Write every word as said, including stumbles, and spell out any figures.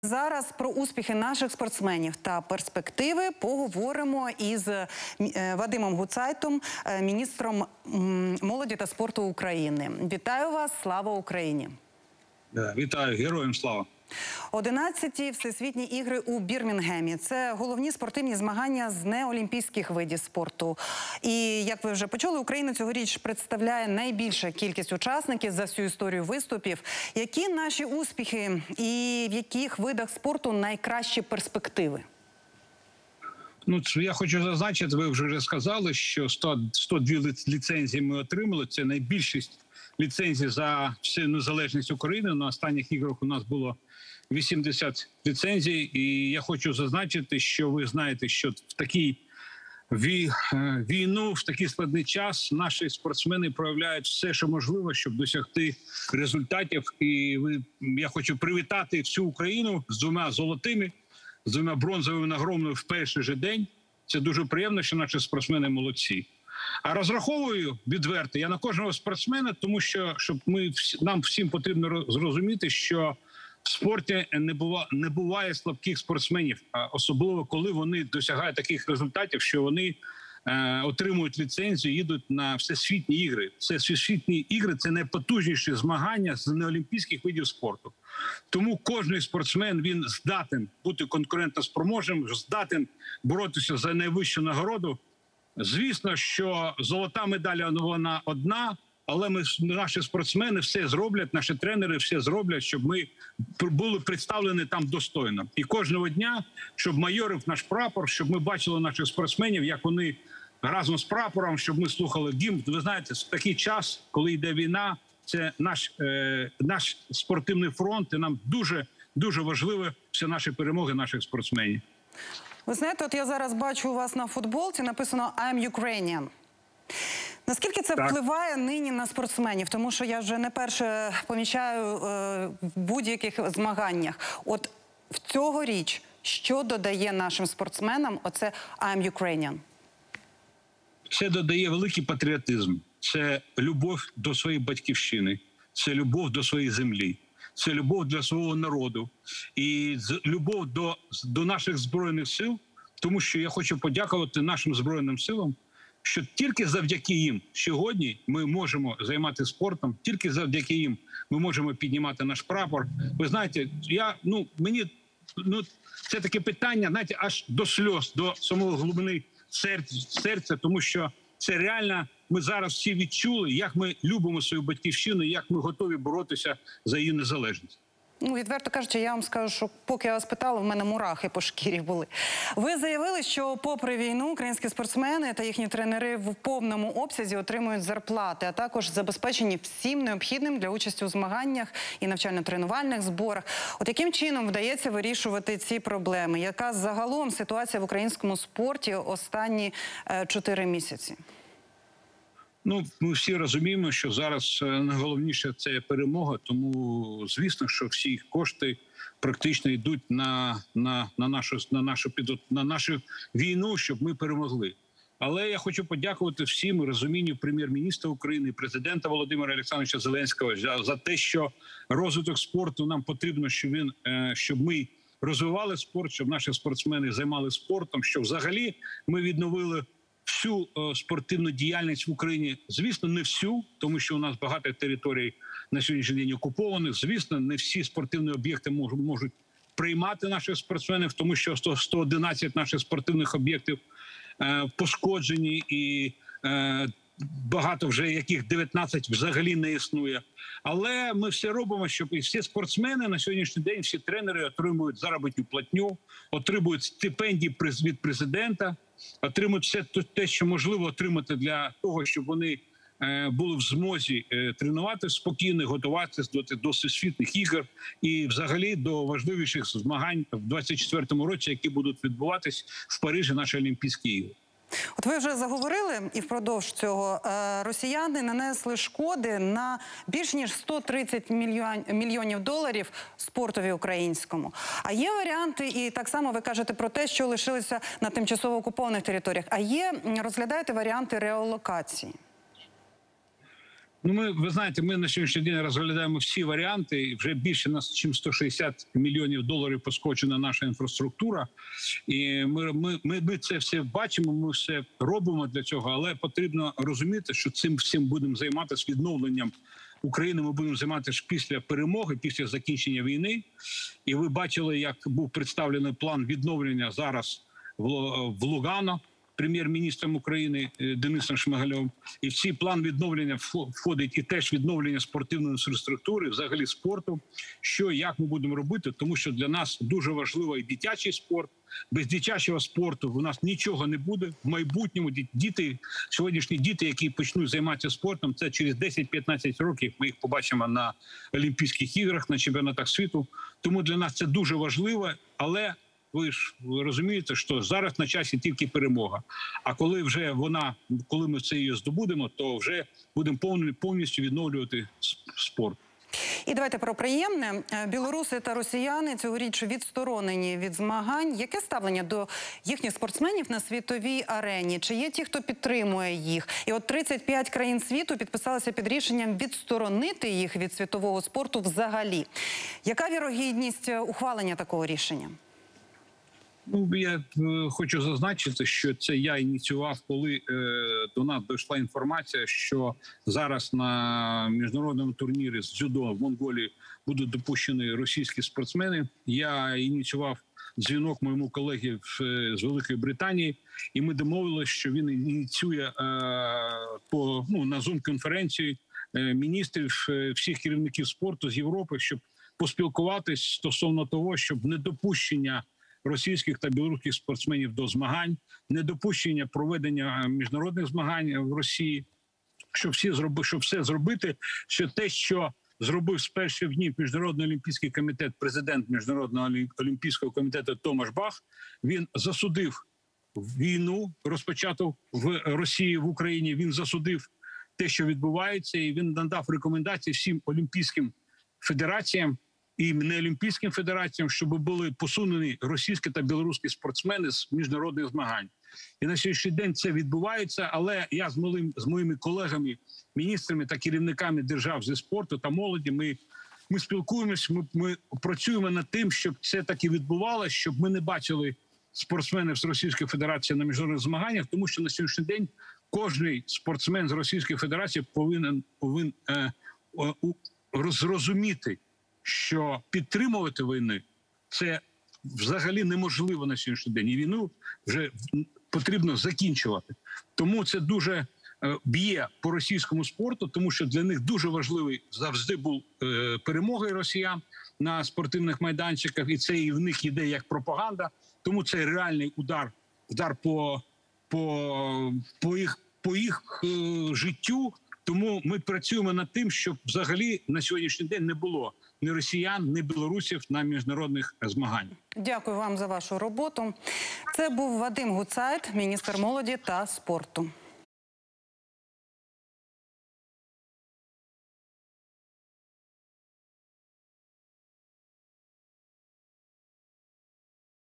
Зараз про успіхи наших спортсменів та перспективи поговоримо із Вадимом Гуцайтом, міністром молоді та спорту України. Вітаю вас, слава Україні! Вітаю, героям слава! одинадцяті Всесвітні ігри у Бірмінгемі. Це головні спортивні змагання з неолімпійських видів спорту. І, як ви вже почули, Україна цьогоріч представляє найбільша кількість учасників за всю історію виступів. Які наші успіхи і в яких видах спорту найкращі перспективи? Ну, я хочу зазначити, ви вже сказали, що сто, сто дві ліцензії ми отримали. Це найбільшість ліцензій за всю незалежність України. На останніх іграх у нас було вісімдесят ліцензій. І я хочу зазначити, що ви знаєте, що в такій війну, в такий складний час наші спортсмени проявляють все, що можливо, щоб досягти результатів. І ви, я хочу привітати всю Україну з двома золотими, з двома бронзовими нагородами в перший же день. Це дуже приємно, що наші спортсмени молодці. А розраховую відверто я на кожного спортсмена, тому що щоб ми нам всім потрібно зрозуміти, що в спорті не буває, не буває слабких спортсменів, особливо коли вони досягають таких результатів, що вони е, отримують ліцензію, їдуть на всесвітні ігри. Це всесвітні ігри – це найпотужніші змагання з неолімпійських видів спорту. Тому кожен спортсмен, він здатен бути конкурентоспроможним, здатен боротися за найвищу нагороду. Звісно, що золота медаль вона одна, але ми, наші спортсмени все зроблять, наші тренери все зроблять, щоб ми були представлені там достойно. І кожного дня, щоб майорив наш прапор, щоб ми бачили наших спортсменів, як вони разом з прапором, щоб ми слухали гімн. Ви знаєте, в такий час, коли йде війна, це наш, е, наш спортивний фронт, і нам дуже, дуже важливі всі наші перемоги наших спортсменів. Ви знаєте, от я зараз бачу у вас на футболці, написано «I'm Ukrainian». Наскільки це так впливає нині на спортсменів? Тому що я вже не перше помічаю е, в будь-яких змаганнях. От в цьогоріч, що додає нашим спортсменам оце «I'm Ukrainian»? Це додає великий патріотизм. Це любов до своєї батьківщини, це любов до своєї землі. Це любов для свого народу і любов до, до наших Збройних сил, тому що я хочу подякувати нашим Збройним силам, що тільки завдяки їм сьогодні ми можемо займатися спортом, тільки завдяки їм ми можемо піднімати наш прапор. Ви знаєте, я, ну, мені, ну, це таке питання, знаєте, аж до сльоз, до самого глибини серця, серця, тому що це реально, ми зараз всі відчули, як ми любимо свою батьківщину, як ми готові боротися за її незалежність. Ну, відверто кажучи, я вам скажу, що поки я вас питала, в мене мурахи по шкірі були. Ви заявили, що попри війну українські спортсмени та їхні тренери в повному обсязі отримують зарплати, а також забезпечені всім необхідним для участі у змаганнях і навчально-тренувальних зборах. От яким чином вдається вирішувати ці проблеми? Яка загалом ситуація в українському спорті останні чотири місяці? Ну, ми всі розуміємо, що зараз найголовніше – це перемога, тому звісно, що всі кошти практично йдуть на, на, на, нашу, на, нашу, на нашу війну, щоб ми перемогли. Але я хочу подякувати всім розумінню прем'єр-міністра України, президента Володимира Олександровича Зеленського за, за те, що розвиток спорту нам потрібно, щоб, він, щоб ми розвивали спорт, щоб наші спортсмени займалися спортом, щоб взагалі ми відновили всю е, спортивну діяльність в Україні. Звісно, не всю, тому що у нас багато територій на сьогоднішній день окупованих. Звісно, не всі спортивні об'єкти мож, можуть приймати наших спортсменів, тому що сто одинадцять наших спортивних об'єктів е, пошкоджені і е, багато вже яких дев'ятнадцять взагалі не існує. Але ми все робимо, щоб і всі спортсмени на сьогоднішній день, всі тренери отримують заробітну платню, отримують стипендії від президента, отримують все те, що можливо отримати для того, щоб вони е, були в змозі е, тренувати спокійно, готуватися до, до всесвітніх ігор і взагалі до важливіших змагань в двадцять четвертому році, які будуть відбуватись в Парижі, наші Олімпійські ігри. От ви вже заговорили, і впродовж цього росіяни нанесли шкоди на більш ніж сто тридцять мільйонів доларів спортові українському. А є варіанти, і так само ви кажете про те, що лишилися на тимчасово окупованих територіях, а є, розглядаєте варіанти реалокації? Ну, ми, ви знаєте, ми на сьогоднішній день розглядаємо всі варіанти. Вже більше нас, ніж сто шістдесят мільйонів доларів поскочена наша інфраструктура. І ми, ми, ми, ми це все бачимо, ми все робимо для цього. Але потрібно розуміти, що цим всім будемо займатися відновленням України. Ми будемо займатися після перемоги, після закінчення війни. І ви бачили, як був представлений план відновлення зараз в, в Лугано прем'єр-міністром України Денисом Шмигалем. І в цей план відновлення входить і теж відновлення спортивної інфраструктури, взагалі спорту. Що, як ми будемо робити, тому що для нас дуже важливий і дитячий спорт. Без дитячого спорту у нас нічого не буде. В майбутньому діти, сьогоднішні діти, які почнуть займатися спортом, це через десять-п'ятнадцять років ми їх побачимо на Олімпійських іграх, на чемпіонатах світу. Тому для нас це дуже важливо, але ви ж розумієте, що зараз на часі тільки перемога. А коли вже вона, коли ми це її здобудемо, то вже будемо повністю відновлювати спорт. І давайте про приємне. Білоруси та росіяни цьогоріч відсторонені від змагань. Яке ставлення до їхніх спортсменів на світовій арені? Чи є ті, хто підтримує їх? І от тридцять п'ять країн світу підписалися під рішенням відсторонити їх від світового спорту взагалі. Яка вірогідність ухвалення такого рішення? Ну, я е, хочу зазначити, що це я ініціював, коли е, до нас дійшла інформація, що зараз на міжнародному турнірі з дзюдо в Монголії будуть допущені російські спортсмени. Я ініціював дзвінок моєму колегі в, з Великої Британії, і ми домовилися, що він ініціює е, по, ну, на зум-конференції е, міністрів, е, всіх керівників спорту з Європи, щоб поспілкуватись стосовно того, щоб недопущення російських та білоруських спортсменів до змагань, недопущення проведення міжнародних змагань в Росії, щоб всі зроби, щоб все зробити, що те, що зробив з перших днів Міжнародний олімпійський комітет, президент Міжнародного олімпійського комітету Томаш Бах, він засудив війну, розпочату в Росії, в Україні, він засудив те, що відбувається, і він надав рекомендації всім олімпійським федераціям і неолімпійським федераціям, щоб були посунені російські та білоруські спортсмени з міжнародних змагань. І на сьогоднішній день це відбувається, але я з, малим, з моїми колегами, міністрами та керівниками держав зі спорту та молоді, ми, ми спілкуємося, ми, ми працюємо над тим, щоб це таки відбувалося, щоб ми не бачили спортсменів з Російської Федерації на міжнародних змаганнях, тому що на сьогоднішній день кожний спортсмен з Російської Федерації повинен, повинен е, е, зрозуміти, що підтримувати війни – це взагалі неможливо на сьогоднішній день. І війну вже потрібно закінчувати. Тому це дуже б'є по російському спорту, тому що для них дуже важливий завжди був е, перемоги росіян на спортивних майданчиках, і це і в них іде як пропаганда. Тому це реальний удар, удар по, по, по їх, по їх е, життю. Тому ми працюємо над тим, щоб взагалі на сьогоднішній день не було ні росіян, ні білорусів на міжнародних змаганнях. Дякую вам за вашу роботу. Це був Вадим Гуцайт, міністр молоді та спорту.